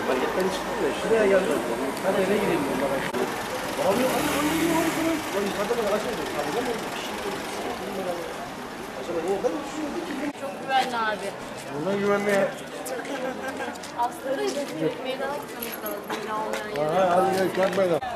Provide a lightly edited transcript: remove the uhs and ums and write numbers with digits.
Marketten çıktım da şuraya geldim. Hadi eve gidelim. Abi yukarıda da araç oldu. Abi ne oldu? Acaba orada mı düşüyordu? Çok güvenli abi. Bundan güvenmeye. Aslında meydana gitmemiz lazım. Yine olmayan yere. Hadi gel kalkmayalım.